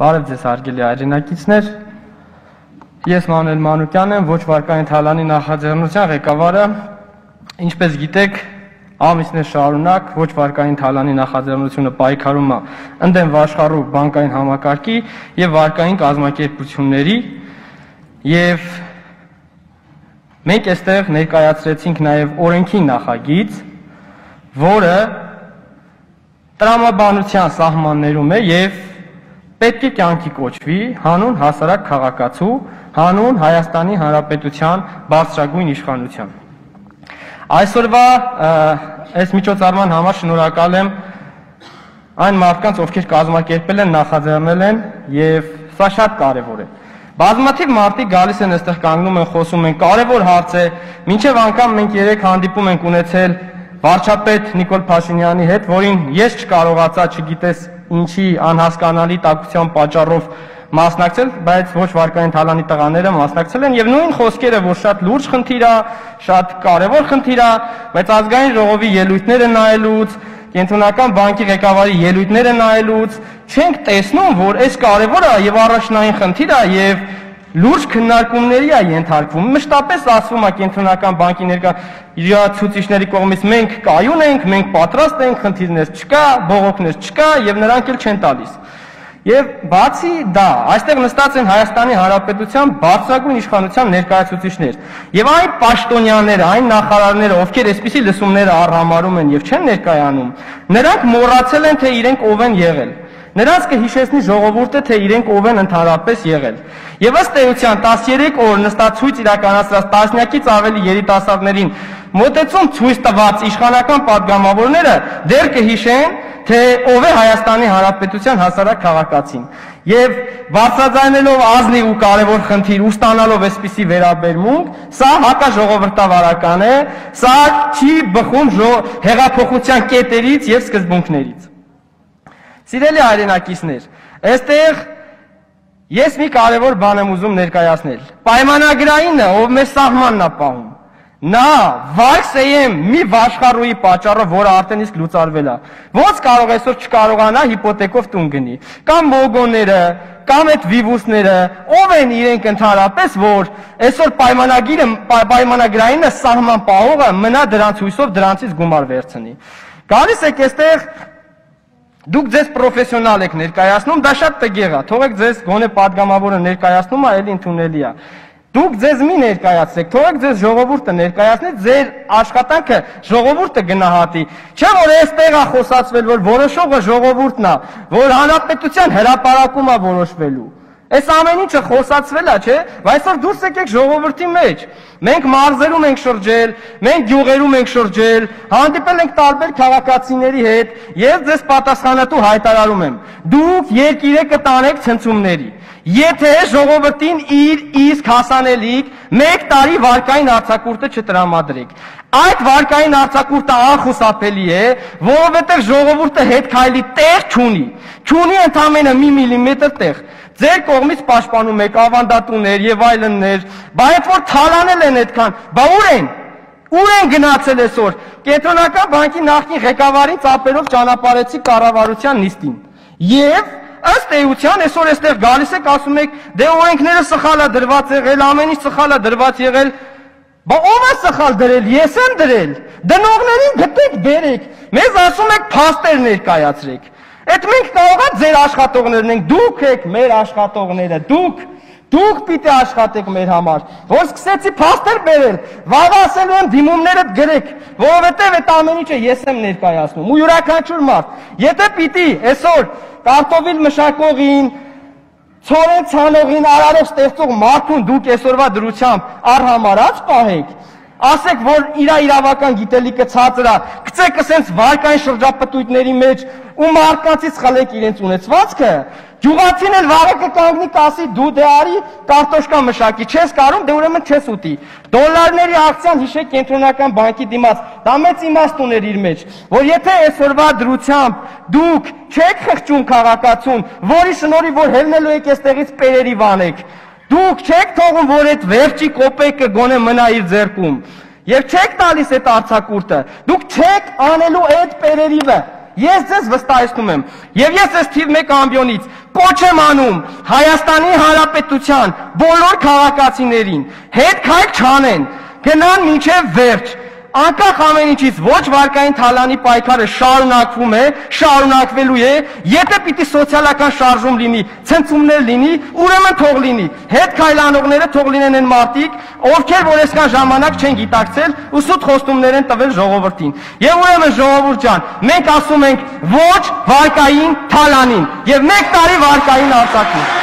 Բարև ձեզ հարգելի հայրենակիցներ, ես Մանուել Մանուկյանն եմ, ոչ վարկային թալանի նախաձեռնության ղեկավարը, ինչպես գիտեք, ամիսներ շարունակ ոչ վարկային թալանի նախաձեռնությունը պայքարում է ընդդեմ վաշխառու բանկային համակարգի եւ վարկային կազմակերպությունների եւ մենք այստեղ ներկայացրեցինք նաեւ օրենքի նախագիծ, որը տրամաբանության սահմաններում է եւ պետք է կյանքի կոչվի հանուն հասարակ քաղաքացու, հանուն Հայաստանի Հանրապետության բարձրագույն իշխանության։ Այսօրվա այս միջոցառման համար շնորհակալ եմ այն մարդկանց, ովքեր կազմակերպել են, նախաձեռնել են եւ սա շատ կարեւոր է։ Բազմաթիվ մարդիկ գալիս են այստեղ կանգնում են, խոսում են, կարեւոր հարց է, մինչեւ անգամ մենք երեք հանդիպում ենք ունեցել վարչապետ Նիկոլ Փաշինյանի հետ, որին ես չկարողացա, չգիտես ինչի անհասկանալի տաքության պատճառով մասնակցել, բայց ոչ վարկային թալանի տղաները մասնակցել են եւ նույն խոսքերը, որ շատ լուրջ խնդիր է, շատ կարեւոր խնդիր է, բայց ազգային ժողովի ելույթները նայելուց, Կենտրոնական բանկի ղեկավարի ելույթները նայելուց չենք տեսնում, որ այս կարեւոր է եւ առաջնային խնդիր է եւ լուրջ քննարկումների է ենթարկվում։ Մշտապես ասվում է Կենտրոնական բանկի ներկայացուցիչների կողմից մենք կայուն ենք, մենք պատրաստ ենք, խնդիրներ չկա, բողոքներ չկա եւ նրանք էլ չեն տալիս։ Եվ բացի դա, այստեղ նստած են Հայաստանի Հանրապետության բարձրագույն իշխանության ներկայացուցիչներ։ Եվ այն պաշտոնյաները, այն նախարարները, ովքեր այսպիսի լսումները առհամարում են եւ չեն ներկայանում, նրանք մոռացել են, թե իրենք ով են եղել։ Նրանց կհիշեցնի ժողովուրդը, թե իրենք ով են ընդհանրապես եղել։ Եվ ըստ էության 13 օր նստածույց իրականացրած տասնյակից ավելի երիտասարդներին մոտեցում ցույց տված իշխանական падգամավորները դեռ կհիշեն, թե ով է Հայաստանի Հանրապետության հասարակ քաղաքացին։ Եւ բարձրաձայնելով ազնիվ ու կարեւոր խնդիր ու ստանալով այսպիսի վերաբերմունք, սա հակաժողովրդավարական է, սա չի բխում հեղափոխության կետերից եւ սկզբունքներից։ Սիրելի հայրենակիցներ, այստեղ ես մի կարևոր բան եմ ուզում ներկայացնել։ Պայմանագրայինը, ով մեր սահմանն է պահում, նա վարկսեյեմ մի վաշխառուի պատճառով, որը արդեն իսկ լուծարվել է, ոնց կարող այսօր չկարողանա հիպոթեկով տուն գնի, կամ մոգոները, կամ այդ վիվուսները, ով են իրենք ընդհանրապես, որ այսօր պայմանագրայինը սահման պահողը մնա դրանց հույսով դրանցից գումար վերցնի։ Գալիս եք այստեղ դուք ձեզ պրոֆեսիոնալ եք ներկայացնում, դա շատ տգեղ է, թողեք ձեզ գոնե падգամավորը ներկայացնում է, էլի ընդունելի է։ Դուք ձեզ մի ներկայացրեք, թողեք ձեզ ժողովուրդը ներկայացնի, ձեր աշխատանքը ժողովուրդը գնահատի։ Չէ՞ որ այստեղ է խոսացվել, որ որոշողը ժողովուրդն է, որ հանրապետության հրապարակում է որոշվելու։ Այս ամեն ինչը խոսացվել է, չէ՞, բայց այսօր դուրս եկեք ժողովրդի մեջ։ Մենք մարզերում ենք շրջել, մենք գյուղերում ենք շրջել, հանդիպել ենք տարբեր քաղաքացիների հետ, ես ձեզ պատասխանատու հայտարարում եմ։ Դուք երկիրը կտանեք ցնցումների։ Եթե ժողովրդին իր իսկ հասանելիք 1 տարի վարկային արձակուրդը չտրամադրեք։ Այդ վարկային արձակուրդը անխուսափելի է, որովհետև ժողովուրդը հետ քայլի տեղ չունի, չունի ընդամենը մի միլիմետր տեղ։ Ձեր կողմից պաշտպանում եք ավանդատուներ եւ այլններ, բայց այդ որ թալանել են այդքան, բա ուր են գնացել այսօր։ Կենտրոնական բանկի նախկին ղեկավարին ծապերով ճանապարհեցի կառավարության նիստին։ Եվ ըստ էության այսօր այստեղ գալիս եք ասում եք, դե օրենքները սխալ է դրված եղել, ամեն ինչ սխալ է դրված եղել։ Բա ով է սխալ դրել, ես եմ դրել։ Դնողներին գտեք, բերեք։ Մեզ ասում եք փաստեր ներկայացրեք։ Այդ մենք կարող ենք ձեր աշխատողներն ենք, դուք եք մեր աշխատողները, դուք պիտի աշխատեք մեր համար, որ սկսեցի փաստեր բերել, վաղ ասելու եմ դիմումներդ գրեք, որովհետև այդ ամեն ինչը ես եմ ներկայացնում, ու յուրաքանչյուր մարդ, եթե պիտի այսօր կարտոֆիլ մշակողին, ցորեն ցանողին, արարող ստեղծող մարդուն դուք այսօրվա դրությամբ առհամարած պահեք, ասեք, որ իրավական գիտելիքը ցածր է, գցեք ասենց վարկային շրջապտույտների մեջ ու մարդկանցից խլեք իրենց ունեցվածքը, գյուղացին էլ վաղը կկանգնի կասի դու դե արի կարտոշկա մշակի, չես կարում, դե ուրեմն չես ուտի։ Դոլարների ակցիան հիշեք Կենտրոնական բանկի դիմաց, դա մեծ իմաստ ուներ իր մեջ, որ եթե այսօրվա դրությամբ դուք չեք խղճում քաղաքացուն, որի շնորհիվ որ հելնելու եք այստեղից պերերի վանեք, դուք չեք թողում, որ այդ վերջի կոպեկը գոնե մնա իր ձեռքում, եւ չեք տալիս այդ արձակուրդը, դուք չեք անելու այդ պերերիվը, Ես ձեզ վստահեցնում եմ, եւ ես այս թիվ 1 ամբիոնից կոչ եմ անում Հայաստանի Հանրապետության բոլոր քաղաքացիներին հետ քայլ չանեն, գնան մինչև վերջ։ Անկախ ամեն ինչից ոչ վարկային թալանի պայքարը շարունակվում է, շարունակվելու է, եթե պիտի սոցիալական շարժում լինի, ցնցումներ լինի, ուրեմն թող լինի։ Հետ քայլանողները թող լինեն այն մարդիկ, ովքեր որ այսքան ժամանակ չեն գիտակցել ու սուտ խոստումներ են տվել ժողովրդին։ Եվ ուրեմն ժողովուրդ ջան, մենք ասում ենք ոչ վարկային թալանին եւ 1 տարի վարկային արձակին։